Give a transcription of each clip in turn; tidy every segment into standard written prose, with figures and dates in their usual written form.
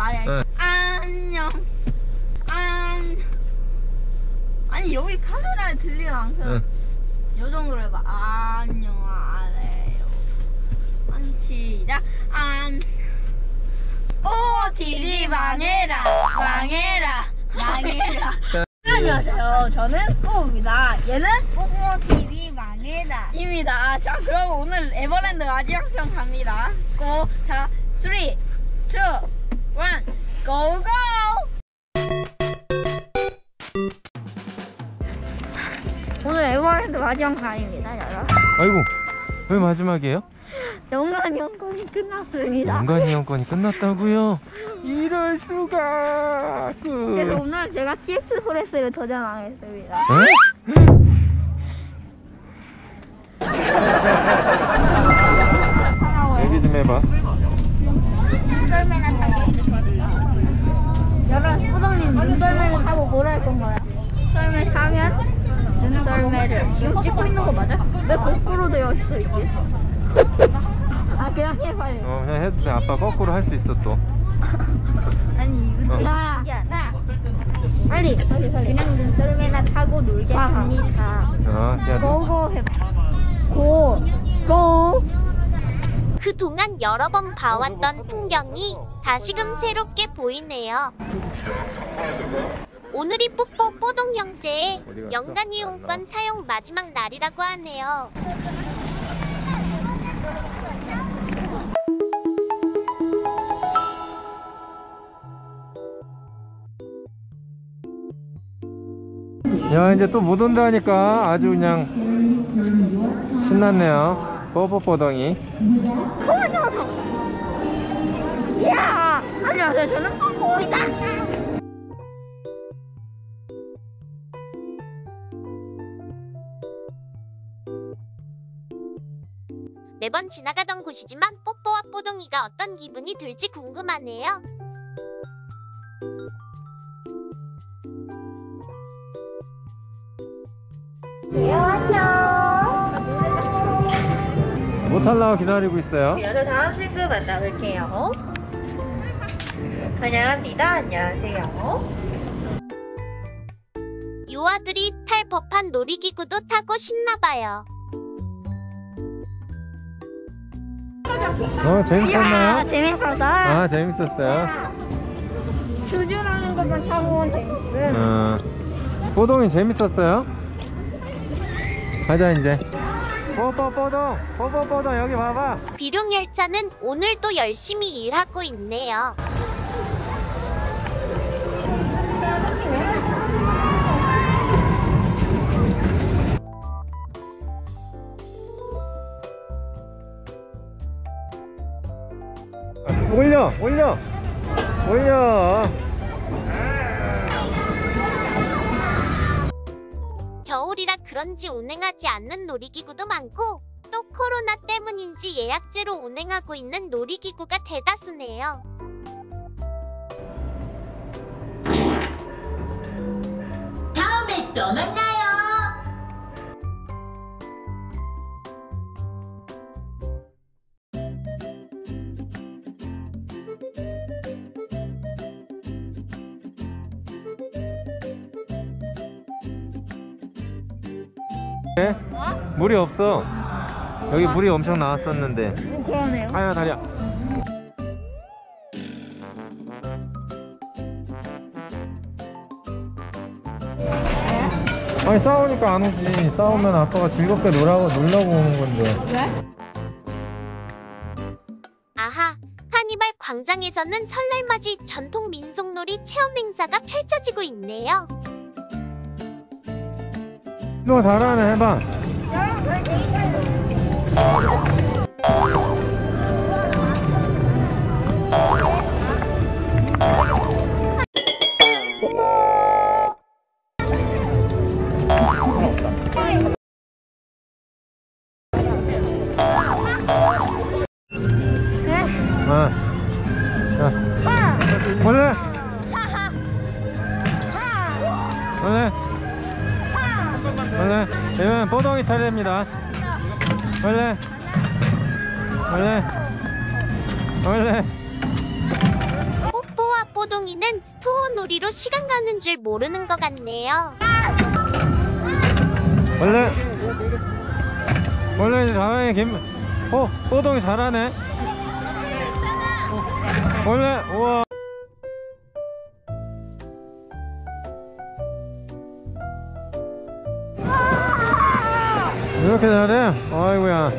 네. 안녕. 아니 여기 카메라에 들리는 만큼 요 정도로 해봐. 안녕하세요. 아니 시작. TV 망해라. 안녕하세요. 저는 뽀입니다. 얘는 TV 망해라 입니다. 자, 그럼 오늘 에버랜드 마지막 편 갑니다. 고! 자, 3, 2, 1, 고고! 오늘 에버랜드 마지막 편입니다, 여러분. 아이고, 왜 마지막이에요? 연간 이용권이 끝났습니다. 연간 이용권이 끝났다고요? 이럴 수가. 그래서 오늘 제가 TX 프레스를 도전하겠습니다. 얘기 좀 해봐. 눈썰매나 타고 여러분, 소장님 눈썰매를 타고 뭘 할 건가요? 썰매 타면 눈썰매를 지금 찍고 있는 거 맞아? 왜 거꾸로 되어 있어 이게? 그냥 해 빨리. 그냥 해도 돼. 아빠 거꾸로 할 수 있어 또. 아니 이거 나 빨리 그냥 눈썰매나 타고 놀게 합니다. 고고 해봐. 고. 그동안 여러 번 봐왔던 풍경이 다시금 새롭게 보이네요. 오늘이 뽀뽀 뽀동 형제의 연간 이용권 사용 마지막 날이라고 하네요. 야, 이제 또 못 온다니까 아주 그냥 신났네요. 뽀뽀뽀덩이. 이야, 안녕하세요. 저는 뽀뽀이다. 매번 지나가던 곳이지만 뽀뽀와 뽀동이가 어떤 기분이 들지 궁금하네요. 안녕. 못 하려고 기다리고 있어요. 저 다음 시급 만나볼게요. 안녕합니다. 안녕하세요. 유아들이 탈 법한 놀이기구도 타고 신나봐요. 재밌었나요? 재밌었다. 재밌었어요. 주주라는 것만 타고 재밌음. 뽀동이 재밌었어요? 가자 이제. 뽀뽀뽀동 여기 봐봐. 비룡열차는 오늘도 열심히 일하고 있네요. 올려. 겨울이라 그런지 운행하지 않는 놀이기구도 많고 또 코로나 때문인지 예약제로 운행하고 있는 놀이기구가 대다수네요. 다음에 또 만나요. 물이 없어. 여기 물이 엄청 나왔었는데. 그러네요. 아유 다리야. 아니 싸우니까 안 오지. 싸우면 아빠가 즐겁게 놀라고 오는 건데. 왜? 아하, 카니발 광장에서는 설날맞이 전통 민속놀이 체험 행사가 펼쳐지고 있네요. 너 잘하네. 해봐. 원래 이건 뽀동이 차례입니다. 원래 뽀뽀와 뽀동이는 투호놀이로 시간 가는 줄 모르는 것 같네요. 원래 잘하네. 뽀동이 잘하네. 원래 우와. 이렇게 잘해? 아이고야.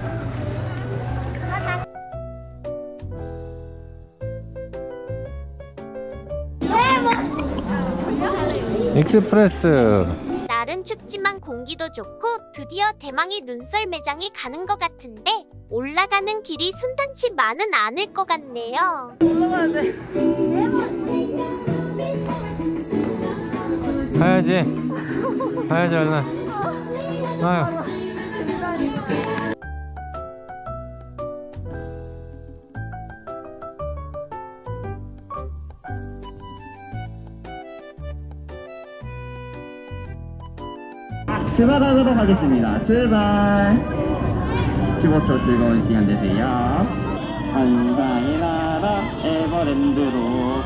익스프레스. 날은 춥지만 공기도 좋고 드디어 대망의 눈썰 매장에 가는 것 같은데 올라가는 길이 순탄치만은 않을 것 같네요. 가야지 얼른. 아유. 출발하도록 하겠습니다. 출발. 15초 즐거운 시간 되세요. 환상의 나라 에버랜드로.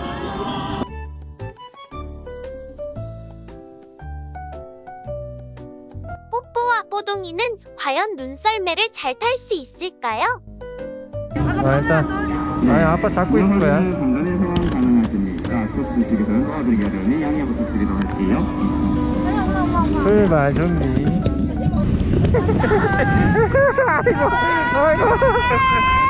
뽀뽀와 뽀동이는 과연 눈썰매를 잘 탈 수 있을까요? 일단 아빠 잡고 있는 거야. 간단히 상황 가능하십니까? 코스 드시고선 도와드리기 어려우니 양해 부탁드리도록 할게요. 출발 준비. 아이고.